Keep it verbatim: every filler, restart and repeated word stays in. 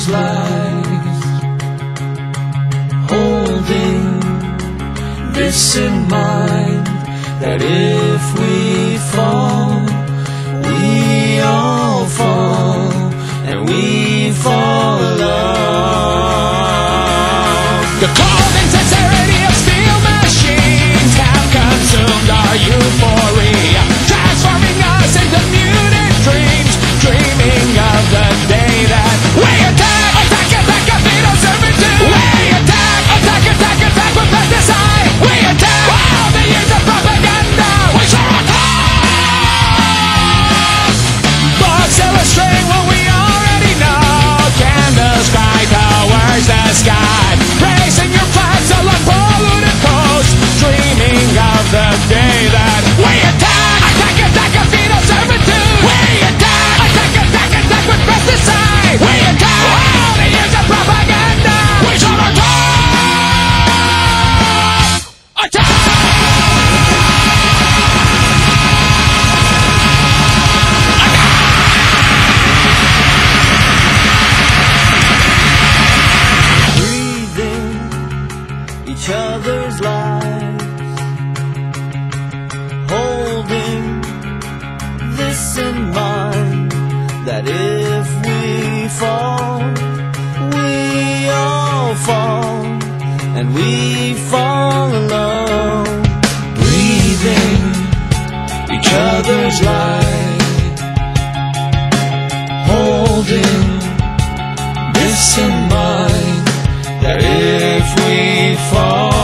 other's lives, holding this in mind, that if we fall, we all fall, and we fall alone. The cold insincerity of steel machines have consumed our euphoria, transforming us into muted dreams, dreaming of the day that we attack, attack, attack, a fetal servitude. We attack, attack, attack, attack with pesticide. We attack, all the years of propaganda. We shall attack. Books illustrate what we already know. Candles cry towards the sky, raising your flags along polluted coast, dreaming of the day that we attack, attack, attack, a fetal servitude. We attack, attack, attack, attack with pesticide. We attack, all the years of propaganda. We shall attack, attack. Breathing each other's lives, holding this in mind, that if we fall, we all fall, and we fall alone. Breathing each other's lives, holding this in mind, that if we fall,